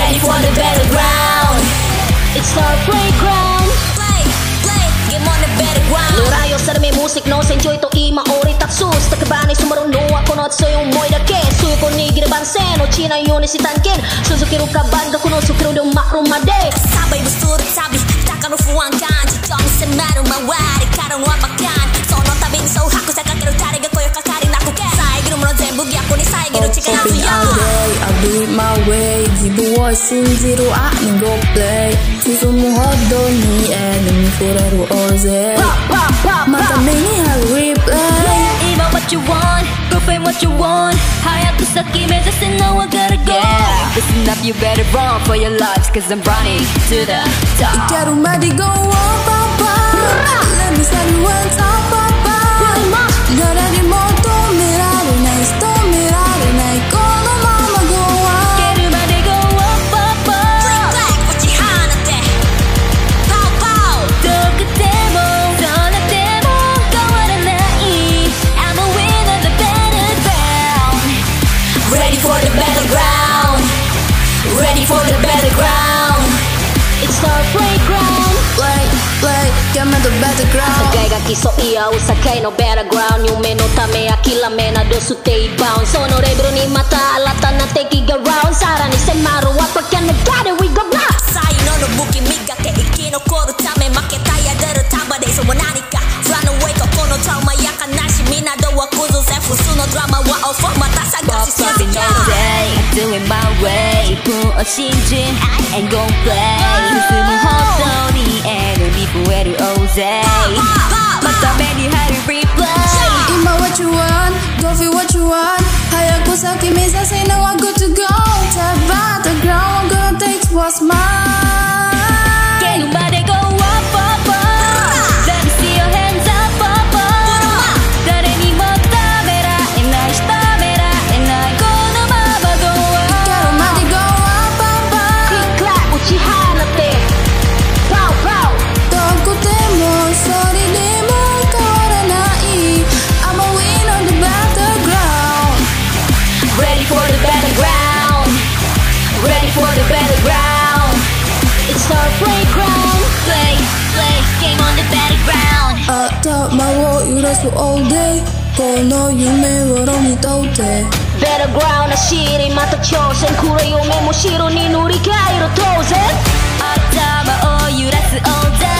Ready for the battleground. It's our playground. Play, game on the battleground. Lorayo sa dami musik no senjoy to ima ori tatsus takabani sumaron no ako no tsoyo moi da ke suyo ko ni gireban sen o china yoni si tanken suzukiru kaban ga kuno sukiru do makrumade sabay busur sabi takano fuan kanji tong se maru mawari karon wa bakan sono tabing so haku sa kakeru tare ga koyo kakari naku ke sai giru mono zenbu gyako ni sai giru chikana Hoping all day I'll do it my way 기부와 신지로 아는 거 play 수소문 허도니 enemy forever 어제 마다 many have replay Even what you want, girlfriend what you want 하얗고 섞이면 just know I gotta go Listen up, you better run for your lives Cause I'm running to the top 이 가루마디 go up up up Let me start you on top up up 너라기 모두 미라를 날 스토미라를 날 꺼놓 mama go up 게르마디 go up up up Click clack what you 하나 때 Pow pow 똑같대모 떠났대모 가와라 나이 I'm a winner the battleground Ready for the battleground Ready for the battleground It's our playground. Play, get me the battleground Sakai ga kiso iya usakai no battleground Yume no tame akila me na do sutei bound Sono rebro ni mata alata na teki ga round Sara ni semaru wapa kya no gade we go block Sai no no buki miga ke iki no koru tame maketa ya deru taba de so monanika Run away ko kono trauma ya kanashimi na do wa kuzu se fusu no drama wa ofo mata sagashi shizuka Doing my way 부어 신진 I ain't gon' play 웃음은 헛소리 enemy forever 오세 맞다 many how to replay Ima what you want, go feel what you want 하얗고 섞인 미사 say now I'm good to go Tap battleground, I'm gonna take what's mine Get you body go up up up Let me see your hands up up up誰にもダメらいないしダメらいないこのまま go up 가루마디 go up up up Click clack uchi hana te Pow pow どこでもそれでも変わらない I'm a win on the battleground Ready for the battleground Ready for the battleground It's our playground. Play, game on the battleground 頭を揺らす all day この夢をロにとって Battleground 走りまた挑戦暗い夢も白に塗り替える当然頭を揺らす all day